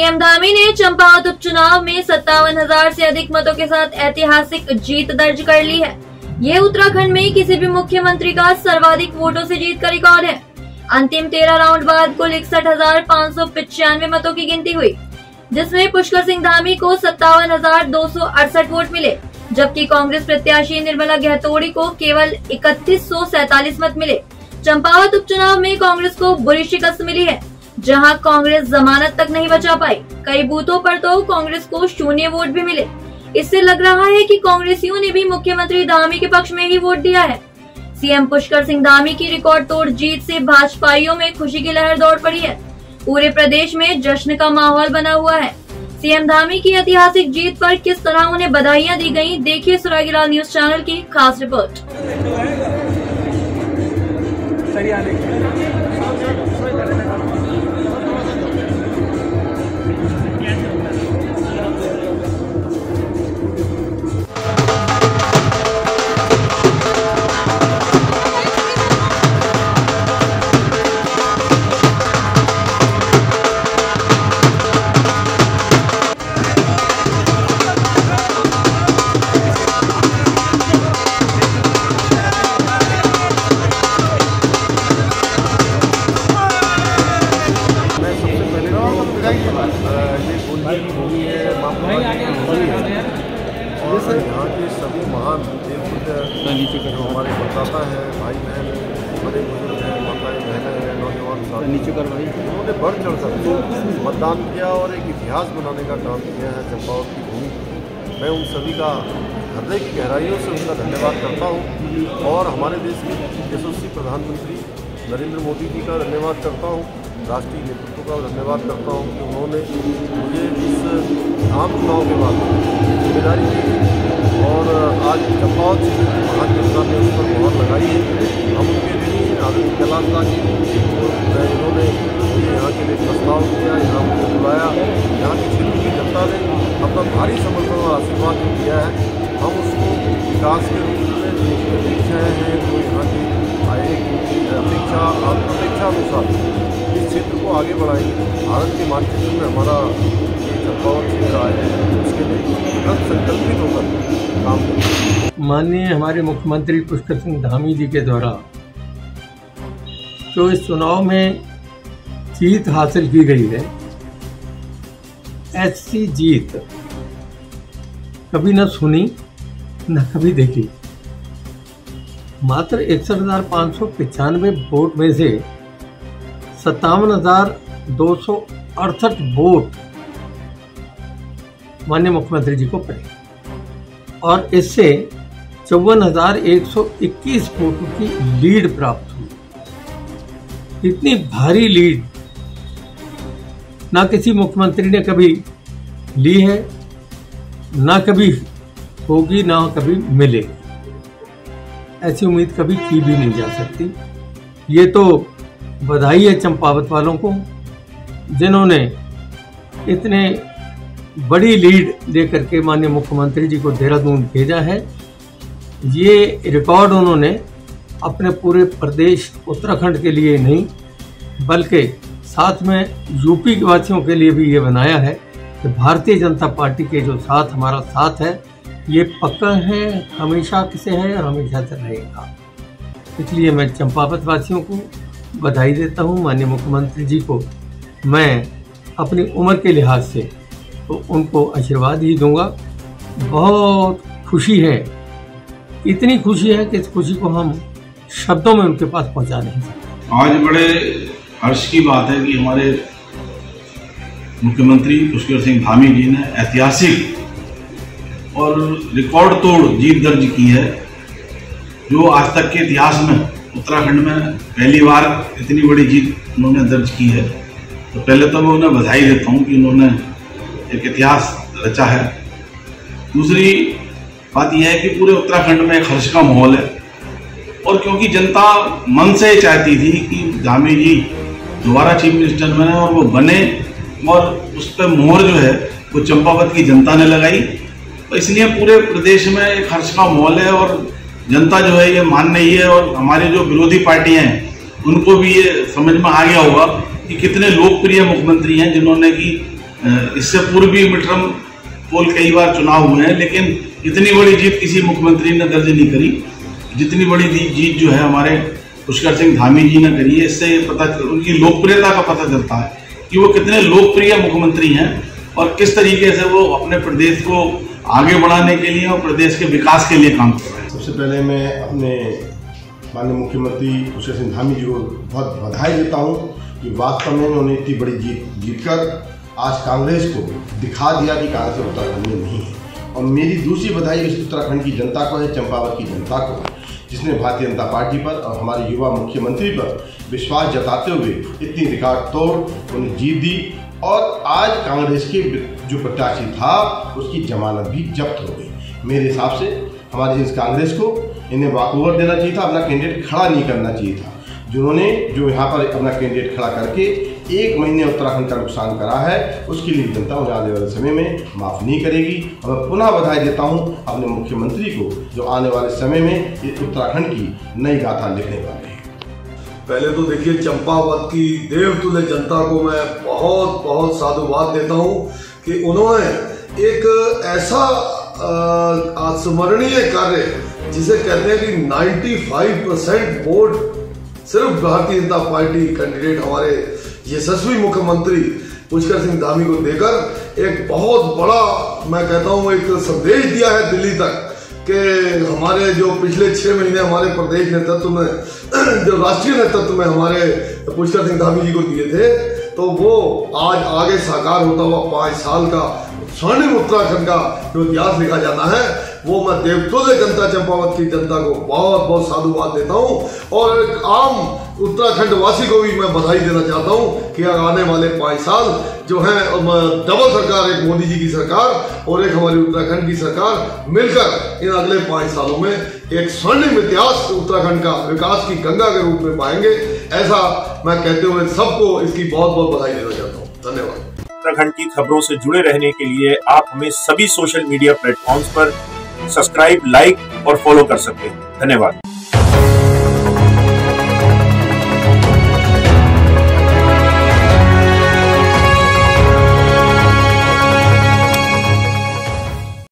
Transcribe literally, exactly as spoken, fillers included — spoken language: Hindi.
सीएम धामी ने चंपावत उपचुनाव में सत्तावन हजार से अधिक मतों के साथ ऐतिहासिक जीत दर्ज कर ली है। ये उत्तराखंड में किसी भी मुख्यमंत्री का सर्वाधिक वोटों से जीत का रिकॉर्ड है। अंतिम तेरह राउंड बाद कुल इकसठ हजार पाँच सौ पिचानवे मतों की गिनती हुई, जिसमें पुष्कर सिंह धामी को सत्तावन हजार दो सौ अड़सठ वोट मिले, जबकि कांग्रेस प्रत्याशी निर्मला गहतोड़ी को केवल इकतीस सौ सैतालीस मत मिले। चंपावत उपचुनाव में कांग्रेस को बुरी शिकस्त मिली है, जहां कांग्रेस जमानत तक नहीं बचा पाई। कई बूथों पर तो कांग्रेस को शून्य वोट भी मिले। इससे लग रहा है कि कांग्रेसियों ने भी मुख्यमंत्री धामी के पक्ष में ही वोट दिया है। सीएम पुष्कर सिंह धामी की रिकॉर्ड तोड़ जीत से भाजपाइयों में खुशी की लहर दौड़ पड़ी है। पूरे प्रदेश में जश्न का माहौल बना हुआ है। सीएम धामी की ऐतिहासिक जीत पर किस तरह उन्हें बधाइयां दी गयी, देखिए सुरागीलाल न्यूज चैनल की खास रिपोर्ट। और यहाँ के सभी महान देवपुत्र जो हमारे मतदाता हैं, भाई बहन, बड़े बुजुर्ग हैं, माताएं बहनें हैं, नौजवान साथी, उन्होंने बढ़ चढ़ कर मतदान किया और एक इतिहास बनाने का काम किया है चंपावत की भूमि। मैं उन सभी का हृदय की गहराइयों से उनका धन्यवाद करता हूँ और हमारे देश के यशस्वी प्रधानमंत्री नरेंद्र मोदी जी का धन्यवाद करता हूँ, राष्ट्रीय नेतृत्व का धन्यवाद करता हूँ कि उन्होंने मुझे इस आम चुनाव के बाद जिम्मेदारी दी और आज चंपावत से महान जनता ने उस पर मोहर लगाई है। हम उनके ऋणी हैं। आदरणीय कैलाश जी इन्होंने मुझे यहाँ के लिए प्रस्ताव किया, यहाँ मुझे बुलाया। यहाँ के क्षेत्र की जनता ने अपना भारी समर्थन और आशीर्वाद दिया है। हम उसको विकास के रूप में जो अपेक्षाएँ हैं, जो यहाँ की अपेक्षा अपेक्षा अनुसार इस क्षेत्र को आगे बढ़ाएंगे। भारत के मानचित्र में हमारा ये चंपावत क्षेत्र आए हैं, उसके लिए दृढ़ संकल्पित होकर काम करेंगे। माननीय हमारे मुख्यमंत्री पुष्कर सिंह धामी जी के द्वारा जो इस चुनाव में जीत हासिल की गई है, ऐसी जीत कभी न सुनी न कभी देखी। मात्र इकसठ हजार पाँच सौ पिचानवे वोट में से सत्तावन हजार दो सौ अड़सठ वोट माननीय मुख्यमंत्री जी को पड़े और इससे चौवन हजार एक सौ इक्कीस वोटों की लीड प्राप्त हुई। इतनी भारी लीड ना किसी मुख्यमंत्री ने कभी ली है, ना कभी होगी, ना कभी मिलेगी। ऐसी उम्मीद कभी की भी नहीं जा सकती। ये तो बधाई है चंपावत वालों को, जिन्होंने इतने बड़ी लीड देकर के माननीय मुख्यमंत्री जी को देहरादून भेजा है। ये रिकॉर्ड उन्होंने अपने पूरे प्रदेश उत्तराखंड के लिए नहीं, बल्कि साथ में यूपी के वासियों के लिए भी ये बनाया है कि भारतीय जनता पार्टी के जो साथ हमारा साथ है, ये पक्का है, हमेशा से है और हमेशा से रहेगा। इसलिए मैं चंपावत वासियों को बधाई देता हूँ। माननीय मुख्यमंत्री जी को मैं अपनी उम्र के लिहाज से तो उनको आशीर्वाद ही दूंगा। बहुत खुशी है, इतनी खुशी है कि इस खुशी को हम शब्दों में उनके पास पहुंचा नहीं सकते। आज बड़े हर्ष की बात है कि हमारे मुख्यमंत्री पुष्कर सिंह धामी जी ने ऐतिहासिक और रिकॉर्ड तोड़ जीत दर्ज की है, जो आज तक के इतिहास में उत्तराखंड में पहली बार इतनी बड़ी जीत उन्होंने दर्ज की है। तो पहले तो मैं उन्हें बधाई देता हूं कि उन्होंने एक इतिहास रचा है। दूसरी बात यह है कि पूरे उत्तराखंड में एक हर्ष का माहौल है और क्योंकि जनता मन से चाहती थी कि धामी जी दोबारा चीफ मिनिस्टर बने और वो बने, और उस पर मोहर जो है वो चंपावत की जनता ने लगाई, तो इसलिए पूरे प्रदेश में एक हर्ष का माहौल है और जनता जो है ये मान रही है। और हमारे जो विरोधी पार्टियां हैं उनको भी ये समझ में आ गया होगा कि कितने लोकप्रिय मुख्यमंत्री हैं, जिन्होंने कि इससे पूर्व भी मिड टर्म पोल कई बार चुनाव हुए हैं, लेकिन इतनी बड़ी जीत किसी मुख्यमंत्री ने दर्ज नहीं करी जितनी बड़ी जीत जो है हमारे पुष्कर सिंह धामी जी ने करी है। इससे पता उनकी लोकप्रियता का पता चलता है कि वो कितने लोकप्रिय मुख्यमंत्री हैं और किस तरीके से वो अपने प्रदेश को आगे बढ़ाने के लिए और प्रदेश के विकास के लिए काम कर रहे हैं। सबसे पहले मैं अपने माननीय मुख्यमंत्री पुष्कर सिंह धामी जी को बहुत बधाई देता हूँ कि वास्तव में उन्होंने इतनी बड़ी जीत जीतकर आज कांग्रेस को दिखा दिया कि कांग्रेस उत्तराखंड में नहीं है। और मेरी दूसरी बधाई इस उत्तराखंड की जनता को है, चंपावत की जनता को, जिसने भारतीय जनता पार्टी पर और हमारे युवा मुख्यमंत्री पर विश्वास जताते हुए इतनी रिकॉर्ड तोड़ उन्हें जीत दी। और आज कांग्रेस के जो प्रत्याशी था उसकी जमानत भी जब्त हो गई। मेरे हिसाब से हमारी इस कांग्रेस को इन्हें वॉकओवर देना चाहिए था, अपना कैंडिडेट खड़ा नहीं करना चाहिए था। जिन्होंने जो यहाँ पर अपना कैंडिडेट खड़ा करके एक महीने उत्तराखंड का नुकसान करा है, उसके लिए जनता उन्हें आने वाले समय में माफ़ नहीं करेगी। और मैं पुनः बधाई देता हूँ अपने मुख्यमंत्री को जो आने वाले समय में इस उत्तराखंड की नई गाथा लिखने वाले हैं। पहले तो देखिए, चंपावत की देवतुल्य जनता को मैं बहुत बहुत साधुवाद देता हूँ कि उन्होंने एक ऐसा स्मरणीय कार्य जिसे कहते हैं कि पचानवे परसेंट वोट सिर्फ भारतीय जनता पार्टी कैंडिडेट हमारे यशस्वी मुख्यमंत्री पुष्कर सिंह धामी को देकर एक बहुत बड़ा, मैं कहता हूँ, एक संदेश दिया है दिल्ली तक कि हमारे जो पिछले छह महीने हमारे प्रदेश नेतृत्व में, जो राष्ट्रीय नेतृत्व में हमारे पुष्कर सिंह धामी जी को दिए थे, तो वो आज आगे साकार होता हुआ पांच साल का स्वर्णिम उत्तराखंड का जो इतिहास लिखा जाना है, वो मैं देवतुल्य जनता चंपावत की जनता को बहुत बहुत साधुवाद देता हूँ। और एक आम उत्तराखंड वासी को भी मैं बधाई देना चाहता हूँ कि आने वाले पाँच साल जो है डबल सरकार, एक मोदी जी की सरकार और एक हमारी उत्तराखंड की सरकार मिलकर इन अगले पाँच सालों में एक स्वर्णिम इतिहास उत्तराखंड का विकास की गंगा के रूप में पाएंगे। ऐसा मैं कहते हुए सबको इसकी बहुत बहुत बधाई देना चाहता हूँ। धन्यवाद। उत्तराखंड की खबरों से जुड़े रहने के लिए आप हमें सभी सोशल मीडिया प्लेटफॉर्म्स पर सब्सक्राइब, लाइक और फॉलो कर सकते हैं। धन्यवाद।